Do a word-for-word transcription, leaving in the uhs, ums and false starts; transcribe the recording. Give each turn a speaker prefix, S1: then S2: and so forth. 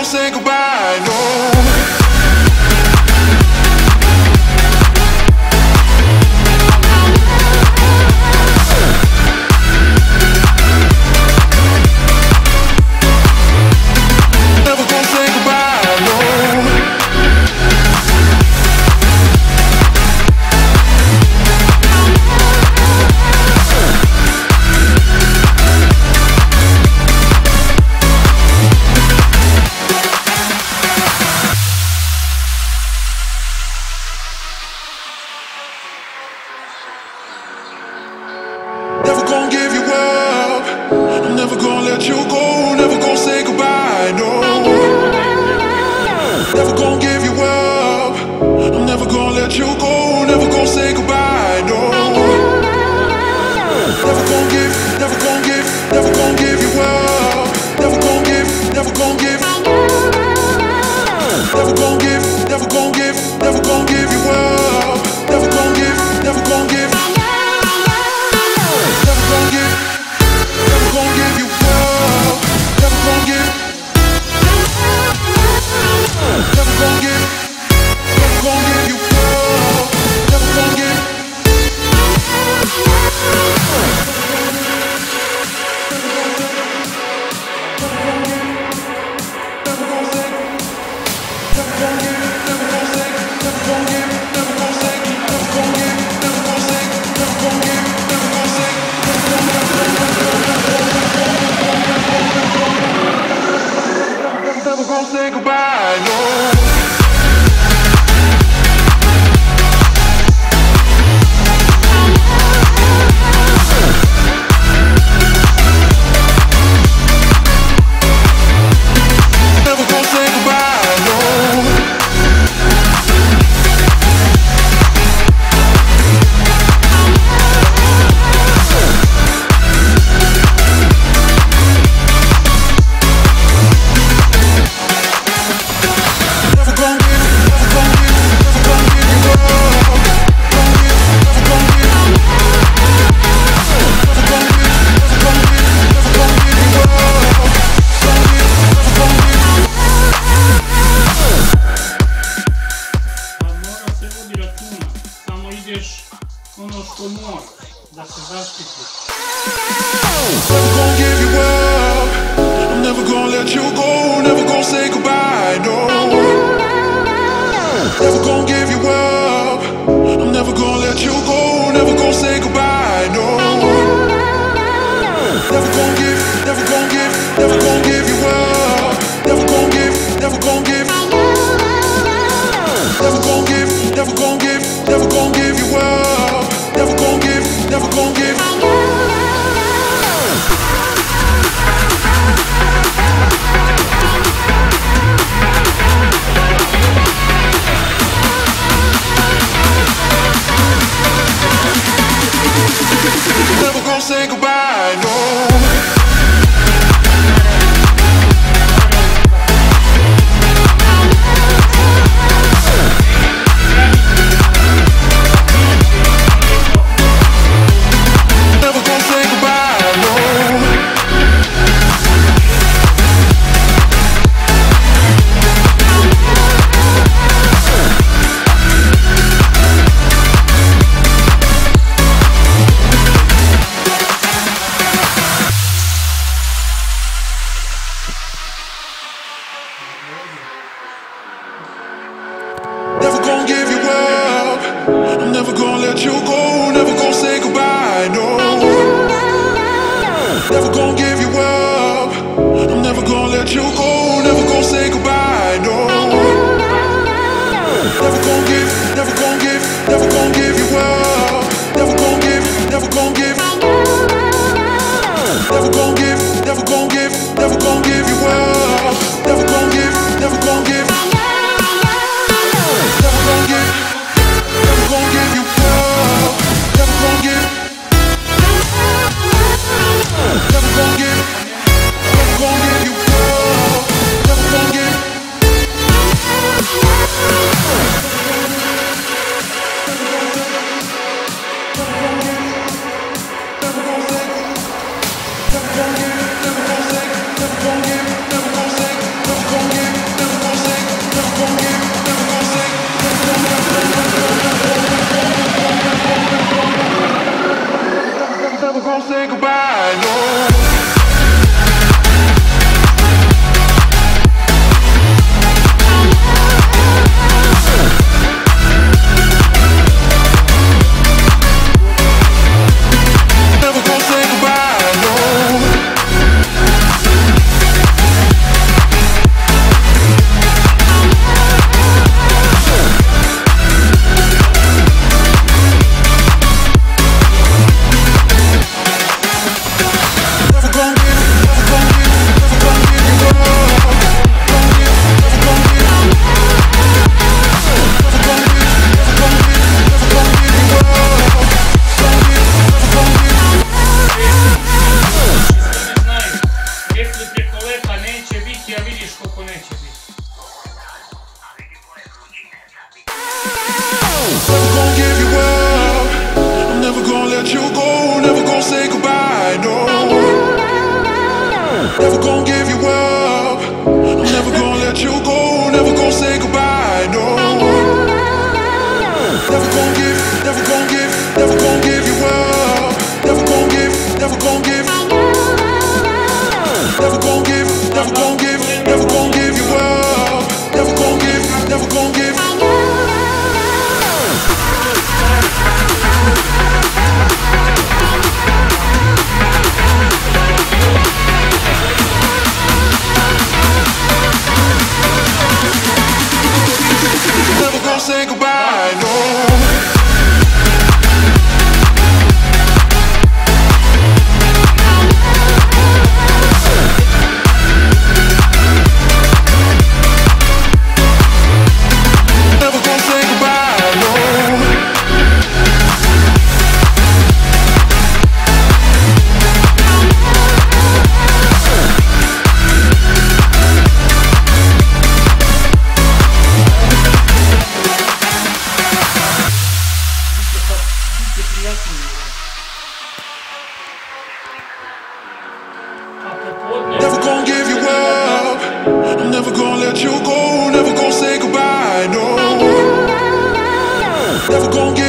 S1: say goodbye, no. Never gonna give you up. I'm never gonna let you go. Never gonna say goodbye, no. Never gonna give you up. I'm never gonna let you go. Never gonna say goodbye, no. Never gonna give, never gonna give, never gonna give you up. Never gonna give, never gonna give. Never gonna give, never gonna give, never gonna give you up. Never gonna give, never gonna give. Never gonna give, never gonna give you up. Never gonna give, never gonna give, never gonna give you up. Never gonna give. Never gonna say goodbye, no. Never gonna give you up. I'm never gonna let you go. Never gonna say goodbye, no. Never gonna give you up. I'm never gonna let you go. Never gonna say goodbye, no. Never gonna give, never gonna give, never gonna give you up. Never gonna give, never gonna give. Never gonna give, never gonna give, never gonna give you up. Never gonna give, never gonna give. Never gonna say goodbye, no. Never gonna say goodbye, no. Never gonna give you up. I'm never gonna let you go. Never gonna say goodbye, no. Never gonna give you up. I'm never gonna let you go. Never gonna say goodbye, no. Never gonna give, never gonna give, never gonna give you up. Never gonna give, never gonna give. Never gonna give, never gonna give, never gonna give you up. Never gonna give, never gonna give. Never gonna give, never gonna give you up. Never gonna give, never gonna give, never gonna give you up. say goodbye, no. Never gonna give you up. I'm never gonna let you go. Never gonna say goodbye, no. Never gonna give you up. I'm never gonna let you go. Never gonna say goodbye, no. Never gonna give, never gonna give, never gonna give you up. Never gonna give, never gonna give. Never gonna give, never gonna give, never gonna give you up. Never gonna give, never gonna give. Never gonna say goodbye, no. Never gonna say goodbye, no. Never gonna give you up. I'm never gonna let you go. Never gonna say goodbye, no. Never gonna give